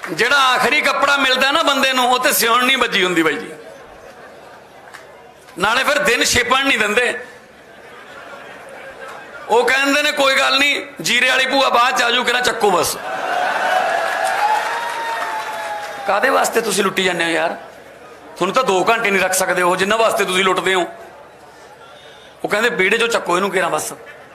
ਜਿਹੜਾ आखिरी कपड़ा मिलता ना बंदे नूं उत्ते सिउण नहीं बजी हुंदी बाई जी। नाले फिर दिन छिपण नहीं दिंदे। वो कहंदे ने कोई गल नहीं, जीरे वाली भूआ बाद च आजू कहना चक्को बस। कादे वास्ते तुसीं लुट्टी जांदे हो यार? तुहानूं तां 2 घंटे नहीं रख सकते हो जिन्हां वास्ते तुसीं लुटदे हो। वो कहंदे बीड़े चो चक्को इहनूं केरा बस,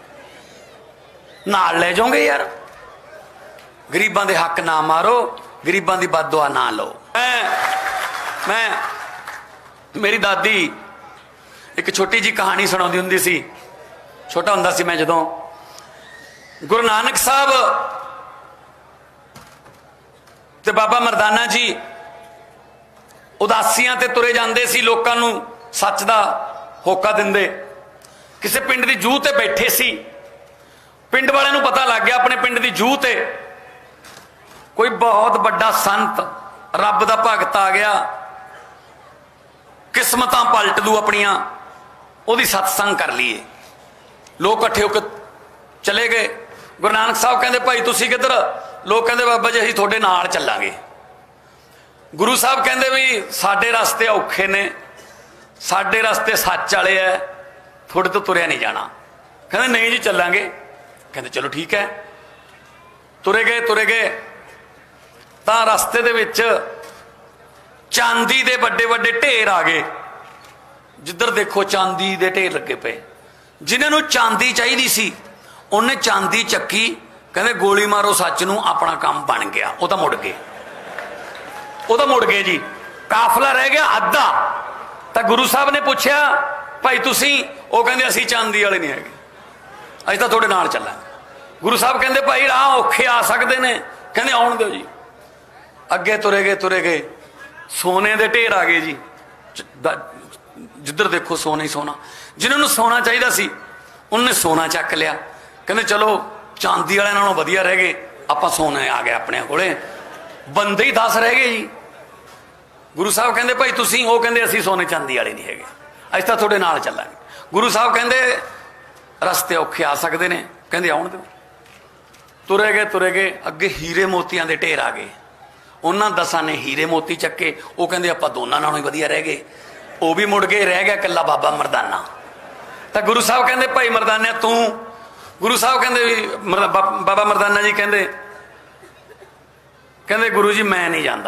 नाल ले जाओगे यार। गरीबां दे हक ना मारो, गरीबां दी बददुआ ना लो। मैं मेरी दादी एक छोटी जी कहानी सुणाउंदी हुंदी सी। छोटा हुंदा सी मैं जदों गुरु नानक साहब ते बाबा मरदाना जी उदासियां ते तुरे जांदे सी, लोकां नूं सच दा होका दिंदे। किसी पिंड दी जूह ते बैठे सी। पिंड वाले नूं पता लग गया अपने पिंड दी जूह ते कोई बहुत बड़ा संत रब दा भगत आ गया, किस्मतां पलट दू अपनियां, ओदी सत्संग कर लीए। लोग इकट्ठे होकर चले गए। गुरु नानक साहब कहंदे भाई तुसीं किधर? लोग कहंदे बाबा जी असीं तुहाडे नाल चलांगे। गुरु साहब कहंदे भी साडे रास्ते औखे ने, साडे रास्ते सच वाले है, थोड़े तो तुरिया नहीं जाना। कहंदे नहीं जी चलांगे। कहंदे चलो ठीक है। तुरे गए तां रास्ते दे विच चांदी दे बड़े बड़े ढेर आ गए। जिधर देखो चांदी दे ढेर लगे पे। जिन्होंने चांदी चाहिए सी उन्हें चांदी चक्की, कहते गोली मारो सच नूं, अपना काम बन गया। वो तो मुड़ गए जी। काफला रह गया अद्धा। तो गुरु साहब ने पूछया भाई तुसी? वो कहते असी चांदी वाले नहीं है, अज तो थोड़े नाल चलांगे। गुरु साहब कहते भाई राह औखे आ सकते हैं, कहते आउण दिओ जी। अगे तुरे गए सोने दे ढेर आ गए जी। जिधर देखो सोना ही सोना। जिन्होंने सोना चाहिए सी उन्हें सोना चक लिया। कहते चलो चांदी वाले नालों वधिया रह गए, आपां सोने आ गए अपने कोले। बंदे ही 10 रह गए जी। गुरु साहब कहते भाई तुसी? वो कहते असी सोने चांदी वाले नहीं है, अज तो थोड़े नाल चलांगे। गुरु साहब कहते रस्ते औखे आ सकते हैं, कहते आउण दिओ। तुरे गए अगे हीरे मोतियां दे ढेर आ गए। उन्होंने 10 ने हीरे मोती चक्के। वो कहते आपां दोनों नालों ही वधिया रह गए। वो भी मुड़ गए, रह गया कला बाबा मरदाना। तो गुरु साहब कहते भाई मरदाना तू? गुरु साहब कहते बाबा मरदाना जी कहते गुरु जी मैं नहीं जाता।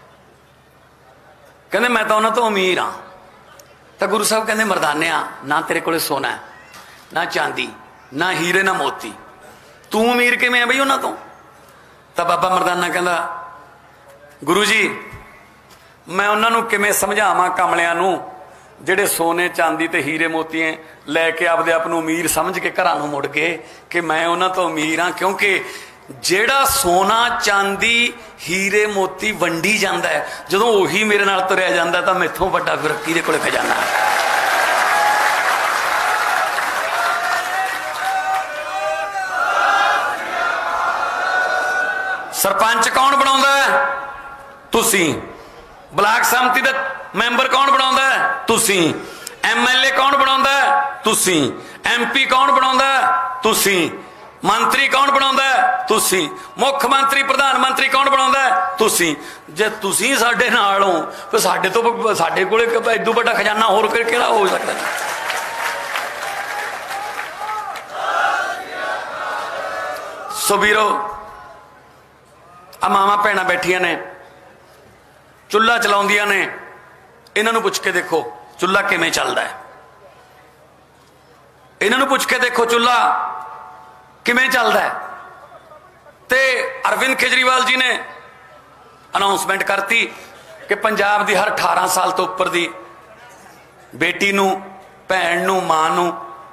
कहते मैं तो उन्होंने तो अमीर हाँ। तो गुरु साहब कहते मरदानिया ना तेरे को सोना है, ना चांदी, ना हीरे, ना मोती, तू अमीर किवें है बई उन्होंने तो बाबा मरदाना कहता गुरु जी मैं उन्होंने किवें समझावां कमलियां नूं जिहड़े सोने चांदी ते हीरे मोतियां लैके आपदे आप नूं अमीर समझ के घरां नूं मुड़ गए कि मैं उन्हां तो अमीर हाँ। क्योंकि जिहड़ा सोना चांदी हीरे मोती वंडी जांदा है, जदों उही मेरे नाल तुरिया जांदा तां मैथों वड्डा फिर किहदे कोले खजाना है। सरपंच कौन बनाउंदा है? तुसी। ब्लाक समिति दे मैंबर कौन बनाउंदा है? तुसी। MLA कौन बनाउंदा है? तुसी। MP कौन बनाउंदा है? तुसी। मंत्री कौन बनाउंदा है? तुसी। मुख मंत्री प्रधानमंत्री कौन बनाउंदा है? तुसी। जे तुसी साडे नाल हो फिर साडे कोले इदों वड्डा खजाना होर किहड़ा हो सकदा है? सो वीरो आ मावां भैणां बैठियां ने, चुल्हा चलाउंदियां ने, इन्हां नूं पुछ के देखो चुल्हा किवें चलदा है। इन्हां नूं पुछ के देखो चुल्हा किवें चलदा है। ते अरविंद केजरीवाल जी ने अनाउंसमेंट करती कि पंजाब दी हर 18 साल तो उपर दी बेटी नूं, भैण नूं, मां नूं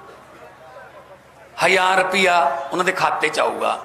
1000 रुपया उन्हां दे खाते च आऊगा।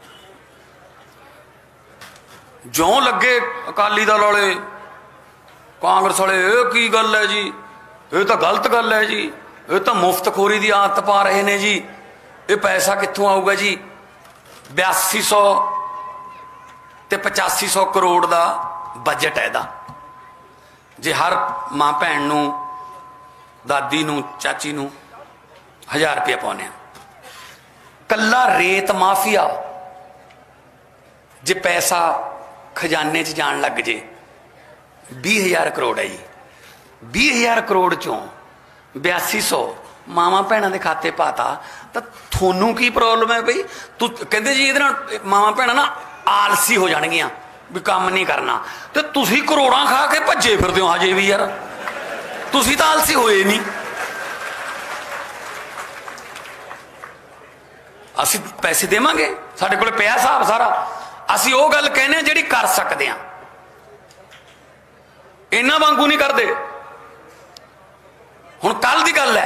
ज्यों लगे अकाली दल वाले, कांग्रेस वाले, की गल है जी, ये तो गलत गल है जी, ये तो मुफ्तखोरी की आदत पा रहे ने जी, ये पैसा कित्थों आऊगा जी। 8200 ते 8500 करोड़ का बजट है इहदा। जे हर मां भैन नूं, दादी नूं, चाची नूं 1000 रुपया पाउने। कला रेत माफिया जे पैसा खजाने च जान लग जे 20,000 करोड़ है जी। 20,000 करोड़ चों 8200 मावां भैणां दे खाते पाता, तो थोनू की प्रॉब्लम है बई? तू कहते जी ये मावां भैणां ना आलसी हो जाणगियां भी काम नहीं करना, तो तुसी करोड़ां खा के भज्जे फिरदे हो हजे भी यार, तुसी तो आलसी होए नहीं। असी पैसे देवांगे, साडे कोल पिया हिसाब सारा, असी वो गल कहने जिहड़ी कर सकते हैं, इन्हां वांगू नहीं करते। हुण कल दी गल है,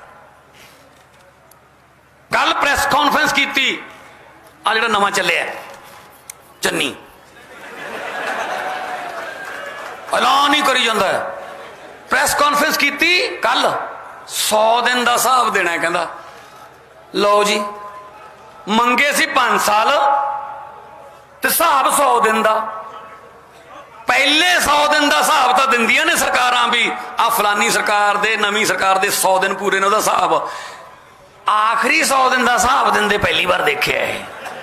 कल प्रैस कॉन्फ्रेंस की आ जिहड़ा नवां चलिया चन्नी ऐलान ही करी जांदा है। प्रैस कॉन्फ्रेंस की कल 100 दिन का हिसाब देना है, कहता लो जी मंगे सी 5 साल ते हिसाब 100 दिन का। पहले 100 दिन का हिसाब तो दिंदियां ने सरकारां भी, आ फलानी सरकार दे नवीं सरकार दे 100 दिन पूरे ने उहदा हिसाब, आखिरी 100 दिन का हिसाब दिंदे पहली बार देखिया है।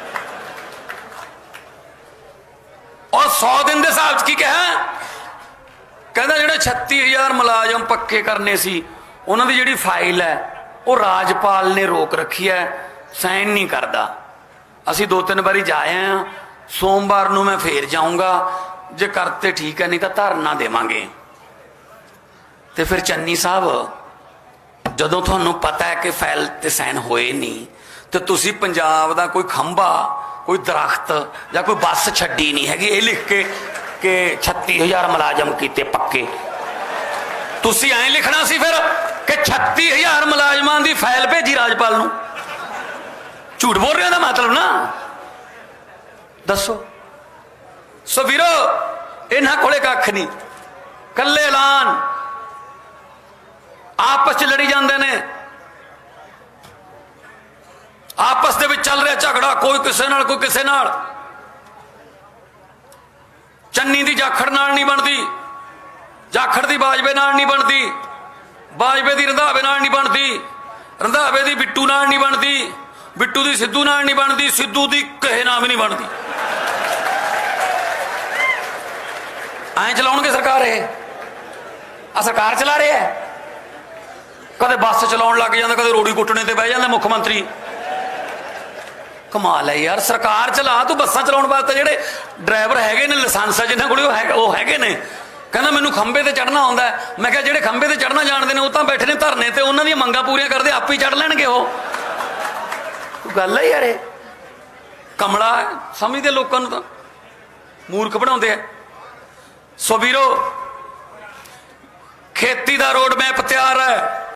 और 100 दिन के हिसाब की कहा, कहता जिहड़े 36,000 मुलाजम पक्के करने सी उन्हां दी जिहड़ी फाइल है वो राजपाल ने रोक रखी है, साइन नहीं करता। असी 2-3 बारी जाए हैं, सोमवार नूं मैं फिर जाऊंगा, जे करते ठीक है नहीं तो धरना देवांगे। तो फिर चन्नी साहब जदों तुहानूं पता है कि फाइल ते साइन होए नहीं, तो तुसी पंजाब दा कोई खंभा, कोई दरख्त या कोई बस छड्डी नहीं हैगी ये लिख के कि 36,000 मुलाजम कीते पक्के। तुसी ऐं लिखना सी फिर कि 36,000 मुलाजमां दी फाइल भेजी राजपाल नूं। झूठ बोल रहे हो मतलब ना, दसो। सो वीरो इन्हां कोले कख नहीं, कल्ले ऐलान, आपस च लड़ी जांदे ने, आपस दे विच चल रहा झगड़ा, कोई किसे नाल कोई किसे नाल। चन्नी दी जाखड़ नाल नहीं बनती, जाखड़ दी बाजवे नाल नहीं बनती, बाजवे दी रंधावे नाल नहीं बनती, रंधावे दी बिट्टू नाल नहीं बनती, बिट्टू दी सिद्धू नाल नहीं बनती, सिद्धू दी कहे नाल भी नहीं बनती। ऐ चलाउणगे सरकार, आ सरकार चला रहे है। कदे बस चलाउण लग जांदा, कदे रोड़ी कुੱਟਣੇ ते बह जांदा मुख मंत्री। कमाल है यार, सरकार चला, तू बसां चलाउण वास्ते जिहड़े ड्राइवर हैगे ने लाइसेंस है जिन्हां कोल वो हैगे ने, कहना मैनू खंबे ते चढ़ना आउंदा है। मैं कहा जिहड़े खंबे ते चढ़ना जाणदे ने वो तां बैठे ने धरने ते, उन्हां दीयां मंगां पूरीआं करदे आपे ही चढ़ लैणगे। वो गल है यार, कमला समझदे लोकां नूं तां मूर्ख बनाउंदे है। सो वीरो खेती दा रोड मैप तैयार है,